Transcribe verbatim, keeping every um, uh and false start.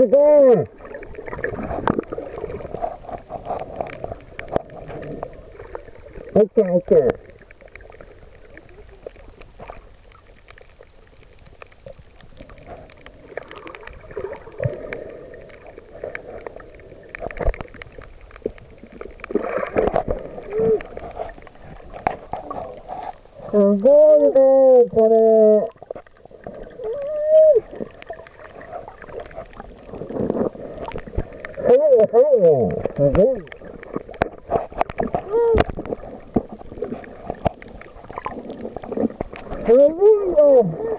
すごい。オッケーオッケー。すごいね、これ。そうそう、すごい。すごいよ。